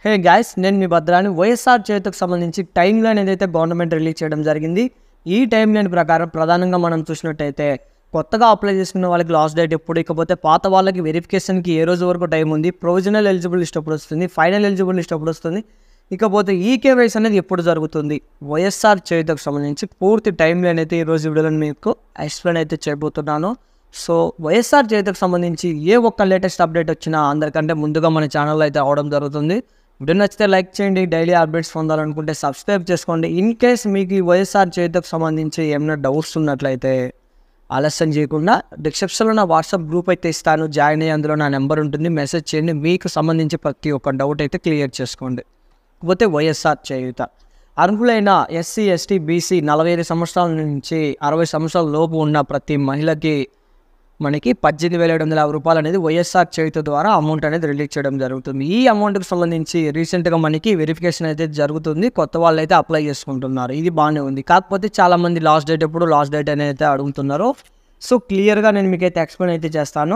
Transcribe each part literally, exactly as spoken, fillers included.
Hey guys, నేను మీ భద్రాని. వైఎస్ఆర్ చేయుతకు సంబంధించి టైం లైన్ ఏదైతే గవర్నమెంట్ రిలీజ్ చేయడం జరిగింది. ఈ టైం లైన్ ప్రకారం ప్రధానంగా మనం చూసినట్టయితే కొత్తగా అప్లై చేసుకున్న వాళ్ళకి లాస్ట్ డేట్ ఎప్పుడు, ఇకపోతే పాత వాళ్ళకి వెరిఫికేషన్కి ఏ రోజు వరకు టైం ఉంది, ప్రొవిజనల్ ఎలిజిబుల్ లిస్ట్ ఎప్పుడు వస్తుంది, ఫైనల్ ఎలిజిబుల్ లిస్ట్ ఎప్పుడు వస్తుంది, ఇకపోతే ఈ కేవైసీ అనేది ఎప్పుడు జరుగుతుంది, వైఎస్ఆర్ చేయుతకు సంబంధించి పూర్తి టైం లైన్ అయితే ఈరోజు వీడియోలో మీకు ఎక్స్ప్లెయిన్ అయితే చేయబోతున్నాను. సో వైఎస్ఆర్ చేయుతకు సంబంధించి ఏ ఒక్క లేటెస్ట్ అప్డేట్ వచ్చినా అందరికంటే ముందుగా మన ఛానల్లో అయితే అవడం జరుగుతుంది. వీడియో నచ్చితే లైక్ చేయండి, డైలీ అప్డేట్స్ పొందాలనుకుంటే సబ్స్క్రైబ్ చేసుకోండి. ఇన్ కేస్ మీకు ఈ వైఎస్ఆర్ చేయుతకు సంబంధించి ఏమైనా డౌట్స్ ఉన్నట్లయితే ఆలస్యం చేయకుండా డిస్క్రిప్షన్లో నా వాట్సాప్ గ్రూప్ అయితే ఇస్తాను, జాయిన్ అయ్యి అందులో నా నెంబర్ ఉంటుంది, మెసేజ్ చేయండి. మీకు సంబంధించి ప్రతి ఒక్క డౌట్ అయితే క్లియర్ చేసుకోండి. కాకపోతే వైఎస్ఆర్ చేయుత అర్హులైన ఎస్సీ ఎస్టీ బీసీ నలభై ఐదు సంవత్సరాల నుంచి అరవై సంవత్సరాల లోపు ఉన్న ప్రతి మహిళకి మనకి పద్దెనిమిది వేల ఏడు వందల యాభై రూపాయలు అనేది వైఎస్ఆర్ చేయుత ద్వారా అమౌంట్ అనేది రిలీజ్ చేయడం జరుగుతుంది. ఈ అమౌంట్కి సంబంధించి రీసెంట్గా మనకి వెరిఫికేషన్ అయితే జరుగుతుంది, కొత్త వాళ్ళు అయితే అప్లై చేసుకుంటున్నారు. ఇది బాగానే ఉంది. కాకపోతే చాలామంది లాస్ట్ డేట్ ఎప్పుడు లాస్ట్ డేట్ అనేది అయితే అడుగుతున్నారు. సో క్లియర్గా నేను మీకైతే ఎక్స్ప్లెయిన్ అయితే చేస్తాను.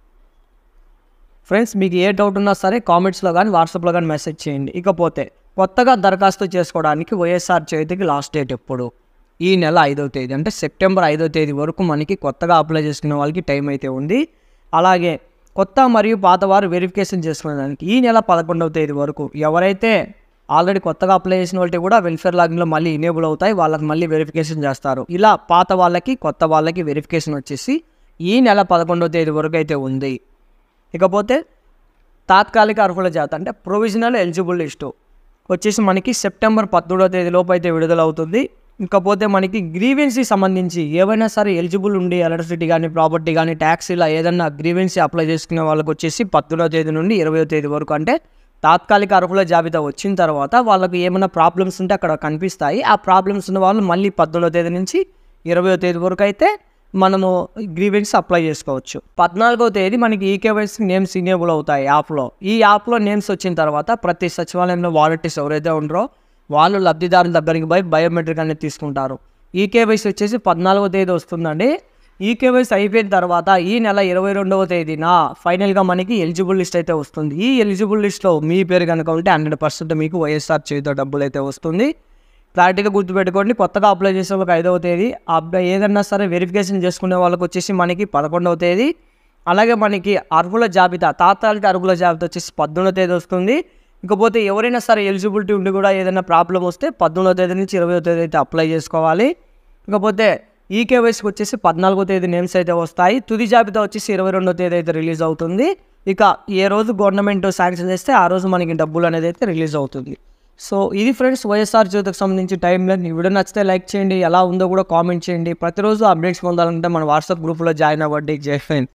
ఫ్రెండ్స్, మీకు ఏ డౌట్ ఉన్నా సరే కామెంట్స్లో కానీ వాట్సాప్లో కానీ మెసేజ్ చేయండి. ఇకపోతే కొత్తగా దరఖాస్తు చేసుకోవడానికి వైఎస్ఆర్ చేయుతకి లాస్ట్ డేట్ ఎప్పుడు? ఈ నెల ఐదవ తేదీ అంటే సెప్టెంబర్ ఐదవ తేదీ వరకు మనకి కొత్తగా అప్లై చేసుకునే వాళ్ళకి టైం అయితే ఉంది. అలాగే కొత్త మరియు పాత వారు వెరిఫికేషన్ చేసుకునేదానికి ఈ నెల పదకొండవ తేదీ వరకు ఎవరైతే ఆల్రెడీ కొత్తగా అప్లై చేసిన వాళ్ళకి కూడా వెల్ఫేర్ లాగిన్లో మళ్ళీ ఇనేబుల్ అవుతాయి, వాళ్ళకి మళ్ళీ వెరిఫికేషన్ చేస్తారు. ఇలా పాత వాళ్ళకి కొత్త వాళ్ళకి వెరిఫికేషన్ వచ్చేసి ఈ నెల పదకొండవ తేదీ వరకు అయితే ఉంది. ఇకపోతే తాత్కాలిక అర్హుల జాబితా అంటే ప్రొవిజనల్ ఎలిజిబుల్ లిస్టు వచ్చేసి మనకి సెప్టెంబర్ పదమూడవ తేదీ లోపు అయితే విడుదల అవుతుంది. ఇకపోతే మనకి గ్రీవెన్సీ సంబంధించి ఏవైనా సరే ఎలిజిబుల్ ఉండి ఎలక్ట్రిసిటీ కానీ ప్రాపర్టీ కానీ ట్యాక్స్ ఇలా ఏదన్నా గ్రీవెన్సీ అప్లై చేసుకునే వాళ్ళకి వచ్చేసి పద్దెనిమిదవ తేదీ నుండి ఇరవయో తేదీ వరకు అంటే తాత్కాలిక అర్హుల జాబితా వచ్చిన తర్వాత వాళ్ళకి ఏమైనా ప్రాబ్లమ్స్ ఉంటే అక్కడ కనిపిస్తాయి. ఆ ప్రాబ్లమ్స్ ఉన్న వాళ్ళు మళ్ళీ పద్దెనిమిదవ తేదీ నుంచి ఇరవయో తేదీ వరకు అయితే మనము గ్రీవెన్సీ అప్లై చేసుకోవచ్చు. పద్నాలుగో తేదీ మనకి ఈకేవైసీ నేమ్స్ ఇనేబుల్ అవుతాయి యాప్లో. ఈ యాప్లో నేమ్స్ వచ్చిన తర్వాత ప్రతి సచివాలయంలో వాలంటీర్స్ ఎవరైతే ఉన్నారో వాళ్ళు లబ్ధిదారుల దగ్గరికి పోయి బయోమెట్రిక్ అనేది తీసుకుంటారు. ఈకేవైసీ వచ్చేసి పద్నాలుగో తేదీ వస్తుందండి. ఈకేవైసీ అయిపోయిన తర్వాత ఈ నెల ఇరవై రెండవ తేదీన ఫైనల్గా మనకి ఎలిజిబుల్ లిస్ట్ అయితే వస్తుంది. ఈ ఎలిజిబుల్ లిస్ట్లో మీ పేరు కనుక ఉంటే హండ్రెడ్ పర్సెంట్ మీకు వైఎస్ఆర్ చేయుత డబ్బులు అయితే వస్తుంది. క్లారిటీగా గుర్తుపెట్టుకోండి. కొత్తగా అప్లై చేసే వాళ్ళకి ఐదవ తేదీ, అప్లై ఏదన్నా సరే వెరిఫికేషన్ చేసుకునే వాళ్ళకి వచ్చేసి మనకి పదకొండవ తేదీ, అలాగే మనకి అర్హుల జాబితా తాత్కాలిక అర్హుల జాబితా వచ్చేసి పద్దెనిమిదవ తేదీ వస్తుంది. ఇకపోతే ఎవరైనా సరే ఎలిజిబిలిటీ ఉండి కూడా ఏదైనా ప్రాబ్లం వస్తే పద్దెనిమిదవ తేదీ నుంచి ఇరవయో తేదీ అయితే అప్లై చేసుకోవాలి. ఇకపోతే ఈకేవైసీకి వచ్చేసి పద్నాలుగో తేదీ నేమ్స్ అయితే వస్తాయి. తుది జాబితా వచ్చేసి ఇరవై రెండో తేదీ అయితే రిలీజ్ అవుతుంది. ఇక ఏ రోజు గవర్నమెంట్ శాంక్షన్ చేస్తే ఆ రోజు మనకి డబ్బులు అనేది అయితే రిలీజ్ అవుతుంది. సో ఇది ఫ్రెండ్స్ వైఎస్ఆర్ చేయుతకు సంబంధించి టైం లైన్. ఈ వీడియో నచ్చితే లైక్ చేయండి, ఎలా ఉందో కూడా కామెంట్ చేయండి. ప్రతిరోజు అప్డేట్స్ పొందాలంటే మన వాట్సాప్ గ్రూప్లో జాయిన్ అవ్వండి. జై హింద్.